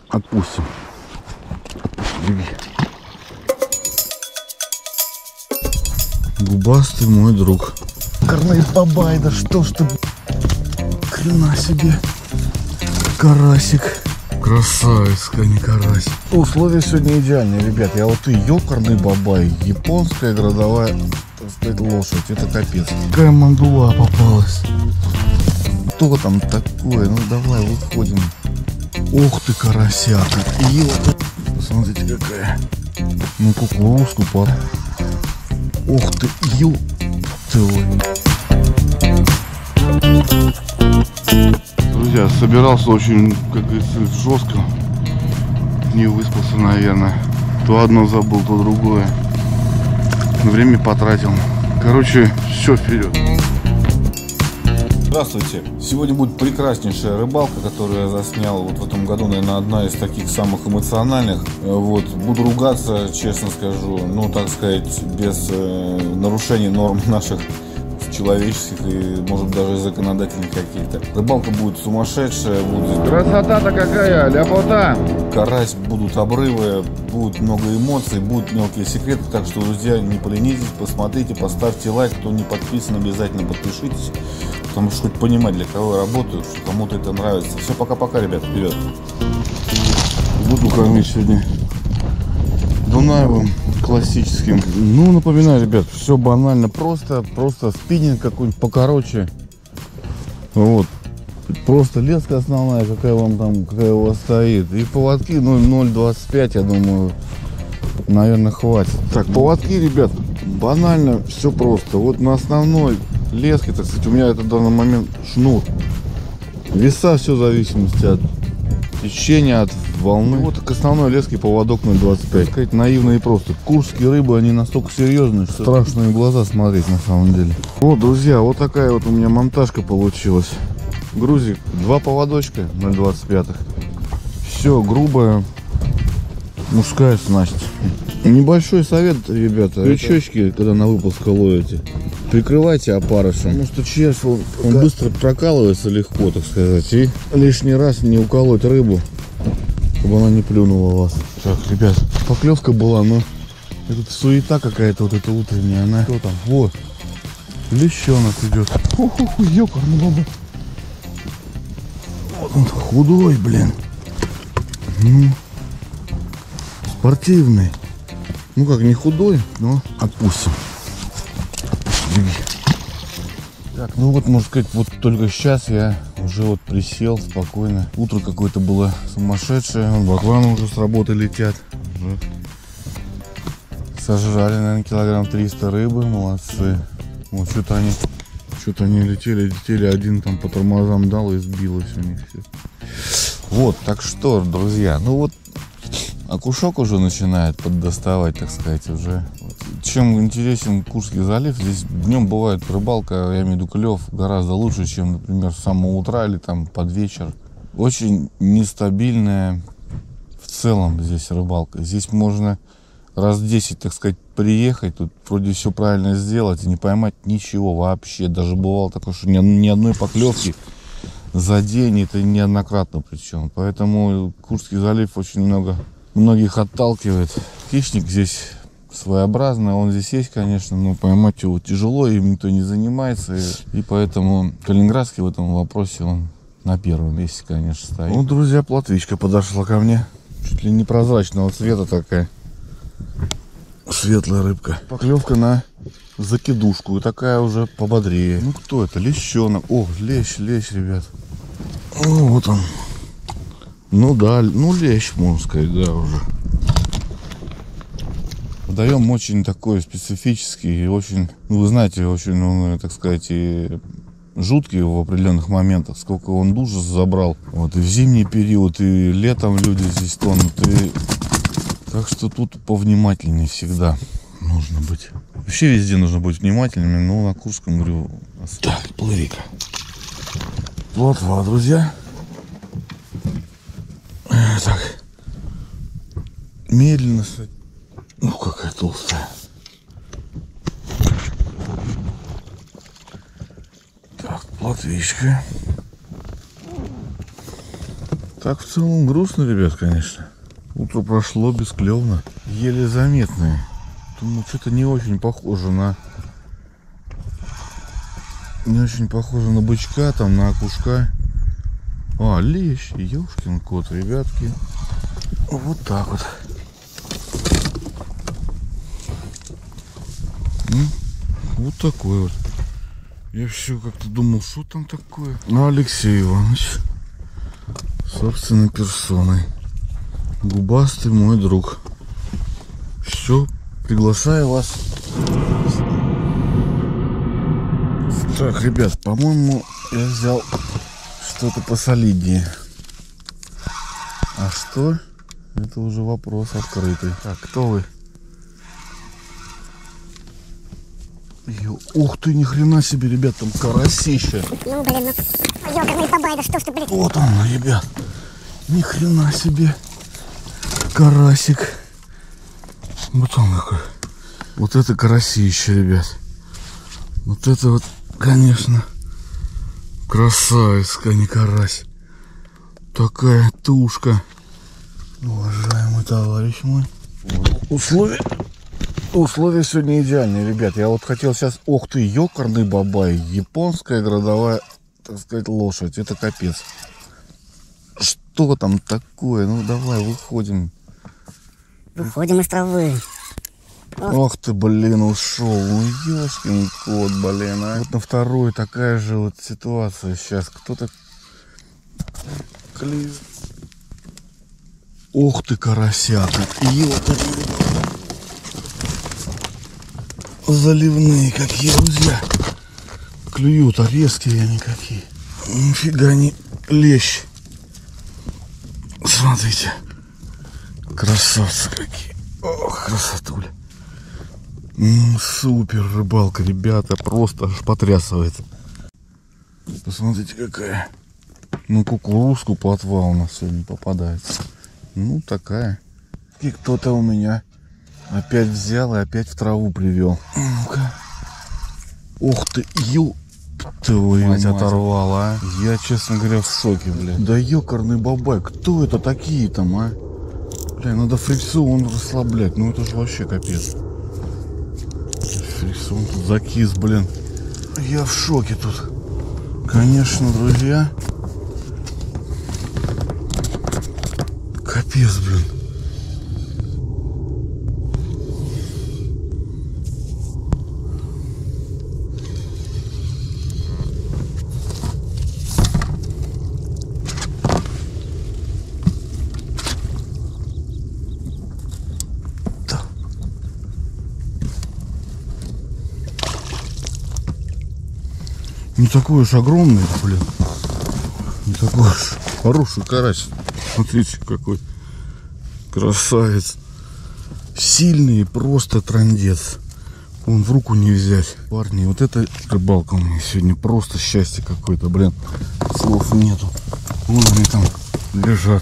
Отпустим. Беги. Губастый мой друг. Карный бабай, да что ж ты, хрена себе. Карасик. Красавец, а не карась. Условия сегодня идеальные, ребят. Я вот и ёкарный бабай, японская городовая, так сказать, лошадь. Это капец. Какая мандула попалась. Что там такое? Ну давай выходим. Ух ты, карасяка. Посмотрите, какая. Ну кукурузку пар. Ух ты, Друзья, собирался очень, как говорится, жестко. Не выспался, наверное. То одно забыл, то другое. Время потратил. Короче, все, вперед. Здравствуйте! Сегодня будет прекраснейшая рыбалка, которую я заснял вот в этом году, наверное, одна из таких самых эмоциональных. Вот. Буду ругаться, честно скажу, ну, так сказать, без нарушений норм наших человеческих и, может, даже законодательных каких-то. Рыбалка будет сумасшедшая, будет... Красота-то какая, ляпота! Карась, будут обрывы, будет много эмоций, будут мелкие секреты, так что, друзья, не поленитесь, посмотрите, поставьте лайк, кто не подписан, обязательно подпишитесь, потому что хоть понимать, для кого я работаю, что кому-то это нравится. Все, пока-пока, ребят, вперед! Буду кормить сегодня Дунаевым классическим. Ну, напоминаю, ребят, все банально, просто спиннинг какой-нибудь покороче. Вот. Просто леска основная, какая вам там, какая у вас стоит. И поводки, ну, 0,25, я думаю, наверное, хватит. Так, поводки, ребят, банально, все просто. Вот на основной леске, так сказать, у меня это в данный момент шнур. Веса все в зависимости от течения, от волны. Вот к основной леске поводок 0,25. Сказать, наивно и просто. Куршские рыбы, они настолько серьезные, что страшно в глаза смотреть на самом деле. Вот, друзья, вот такая вот у меня монтажка получилась. Грузик, 2 поводочка 0,25. Все грубая мужская снасть. Небольшой совет, ребята. Крючочки, когда на выпуск ловите, прикрывайте опарышем, потому что червь, он быстро прокалывается легко, так сказать. И лишний раз не уколоть рыбу, чтобы она не плюнула вас. Так, ребят, поклевка была, но это суета какая-то вот эта утренняя. Она, что там? Вот, лещенок идет. Ху-ху-ху, ёкарный баба. Вот он худой, блин. Ну, спортивный. Ну как, не худой, но отпустим. Беги. Так, ну вот, можно сказать, вот только сейчас я уже вот присел спокойно. Утро какое-то было сумасшедшее. Бакланы уже с работы летят. Уже сожрали, наверное, килограмм 300 рыбы. Молодцы. Вот что-то они летели. Один там по тормозам дал и сбилось у них все. Вот, так что, друзья, ну вот окушок уже начинает поддоставать, так сказать, уже. Чем интересен Куршский залив, здесь днем бывает рыбалка, я имею в виду клев, гораздо лучше, чем, например, с самого утра или там под вечер. Очень нестабильная в целом здесь рыбалка. Здесь можно раз 10, так сказать, приехать, тут вроде все правильно сделать и не поймать ничего вообще. Даже бывало такое, что ни одной поклевки за день, это неоднократно причем. Поэтому Куршский залив очень многих отталкивает. Хищник здесь своеобразный, он здесь есть, конечно, но поймать его тяжело, им никто не занимается. И поэтому Калининградский в этом вопросе он на первом месте, конечно, стоит. Ну, друзья, плотвичка подошла ко мне. Чуть ли не прозрачного цвета такая. Светлая рыбка. Поклевка на закидушку. И такая уже пободрее. Ну, кто это? Лещенок. О, лещ, ребят. О, вот он. Ну да, ну лещ, можно сказать, да, уже. Водоем очень такой специфический и очень, ну вы знаете, очень, так сказать, и жуткий в определенных моментах. Сколько он ужас забрал. Вот и в зимний период, и летом люди здесь тонут. И... Так что тут повнимательнее всегда нужно быть. Вообще везде нужно быть внимательными, но на Куршском, говорю... Так, плыви-ка. Плотва, друзья. Так, медленно, ну какая толстая. Так, плотвичка. Так в целом грустно, ребят, конечно. Утро прошло бесклевно. Еле заметные. Думаю, что-то не очень похоже на... Не очень похоже на бычка, там, на окушка. А, лещ, ёшкин кот, ребятки. Вот так вот. Вот такой вот. Я все как-то думал, что там такое. Ну, Алексей Иванович, собственной персоной. Губастый мой друг. Все, приглашаю вас. Так, ребят, по-моему, я взял что-то посолиднее. А что? Это уже вопрос открытый. Так, кто вы? Ух ты, ни хрена себе, ребят, там карасище. Ну, блин, ну, ёкарный бабай, да что ж ты, блин. Вот он, ребят. Ни хрена себе. Карасик. Вот он какой. Вот это карасище, ребят. Вот это вот, конечно, красавица, не карась. Такая тушка. Уважаемый товарищ мой. Условия сегодня идеальные, ребят. Я вот хотел сейчас... Ох ты, ёкарный бабай. Японская городовая, так сказать, лошадь. Это капец. Что там такое? Ну давай, выходим. Выходим из травы. Ох ты, блин, ушел. Ну ёшкин кот, блин, а. Вот на вторую такая же вот ситуация сейчас. Кто-то... Ох ты, карасята. Ёкарный. Заливные какие, друзья. Клюют, а резкие они какие. Нифига не лещ. Смотрите. Красавцы какие. Ох, красотуля. Супер рыбалка, ребята. Просто аж потрясывает. Посмотрите, какая. Ну, кукурузку плотва у нас сегодня попадается. Ну, такая. И кто-то у меня опять взял и опять в траву привел. Ну-ка. Ух ты, твою мать, оторвала, а. Я, честно говоря, в шоке, блядь. Да ёкарный бабай, кто это такие там, а? Бля, надо фрикцион расслаблять, ну это же вообще капец. Фрикцион тут закис, блин. Я в шоке тут. Конечно, друзья. Капец, блин. Не такой уж огромный, блин. Не такой уж хороший карась. Смотрите, какой красавец. Сильный, просто трындец. Он в руку не взять. Парни, вот эта рыбалка у меня сегодня просто счастье какое-то, блин. Слов нету. Вон они там лежат.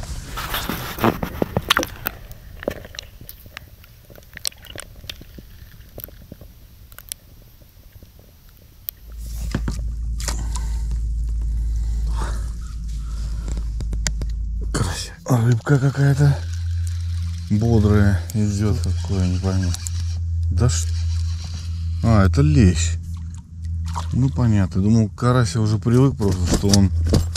Рыбка какая-то бодрая идет, какое, не пойму. Да что? А, это лещ. Ну понятно. Думал, карась я уже привык просто, что он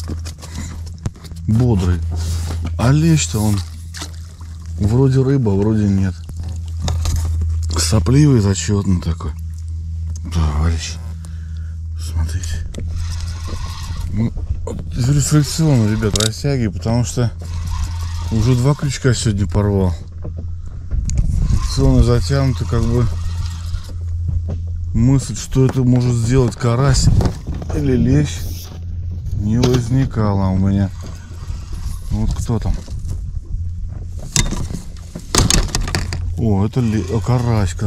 бодрый. А лещ-то он вроде рыба, вроде нет. Сопливый, зачетный такой. Товарищ. Смотрите. Ну, фрикцион, ребят, растягиваю, потому что уже 2 крючка сегодня порвал. Фрикционы затянуты, как бы мысль, что это может сделать карась или лещ, не возникала у меня. Вот кто там? О, это карась.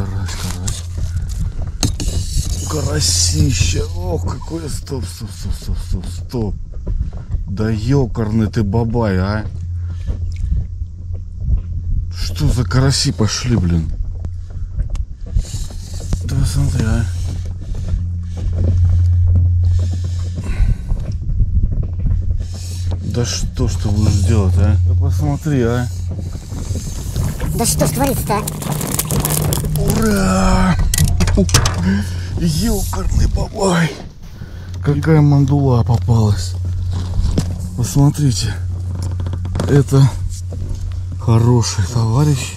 Карасище. Ох, какой. Стоп. Да ёкарный ты бабай, а. Что за караси пошли, блин? Да смотри, а. Да что ж ты будешь делать, а? Да посмотри, а. Да что ж творится-то, а? Ура! Ёкарный бабай! Какая мандула попалась. Посмотрите. Это хороший товарищ.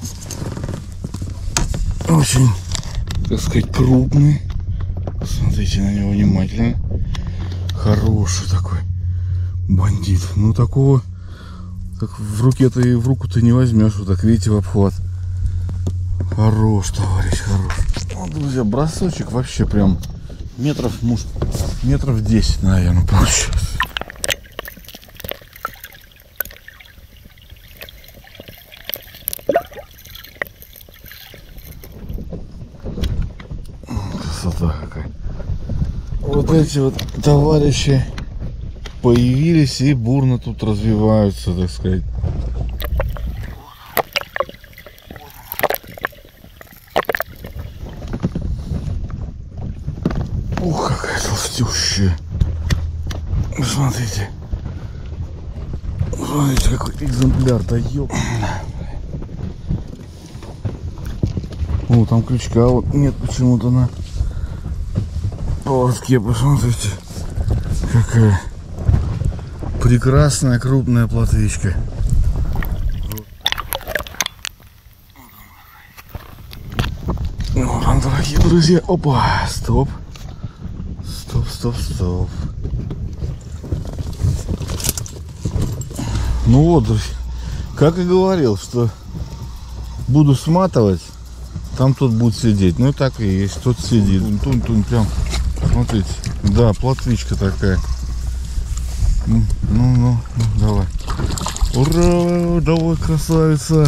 Очень, так сказать, крупный. Посмотрите на него внимательно. Хороший такой бандит. Ну такого так в руке-то и в руку ты не возьмешь. Вот так, видите, в обхват. Хорош, товарищ, хорош. Ну, друзья, бросочек вообще прям метров, может, метров 10, наверное, получилось. Красота какая. Вот эти вот товарищи появились и бурно тут развиваются, так сказать. Ух, какая толстющая. Смотрите. Смотрите, какой экземпляр-то, ёп. О, там крючка вот нет почему-то на поводке, посмотрите. Какая прекрасная крупная плотвичка. Вот он, дорогие друзья. Опа, стоп. Стоп. Ну вот, друзья, как и говорил, что буду сматывать, там тот будет сидеть. Ну и так и есть, тот сидит. Тун, прям, смотрите, да, плотвичка такая. Ну, давай. Ура, давай, красавица.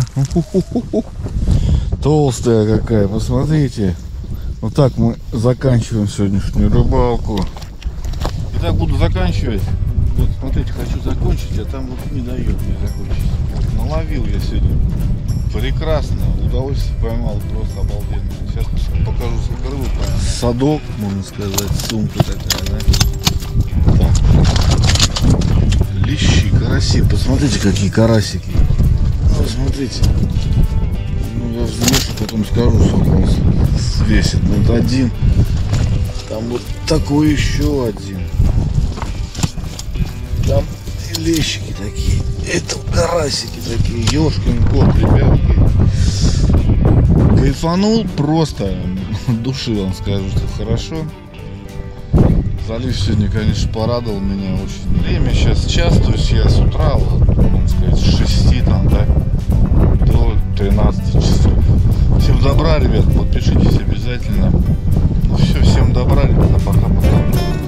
Толстая какая, посмотрите. Вот так мы заканчиваем сегодняшнюю рыбалку. Итак, буду заканчивать. Вот, смотрите, хочу закончить, а там вот не дает мне закончить. Вот, наловил я сегодня. Прекрасно. Удовольствие поймал, просто обалденно. Сейчас покажу, сколько рыбы поймал. Садок, можно сказать, сумка такая, да? Так. Лещи, караси. Посмотрите, какие карасики. Ну, смотрите. Ну, я взвешу, потом скажу, сколько он весит. Вот один. Там вот такой еще один. Там и лещики такие. Это карасики такие. Ёшкин кот, ребятки. Кайфанул просто. Души вам скажу, что хорошо. Залив сегодня, конечно, порадовал меня очень. Время сейчас час, то есть я с утра, вот, можно сказать, с 6 там, да, до 13 часов. Всем добра, ребят, подпишитесь обязательно. Ну все, всем добра, ребята, пока-пока.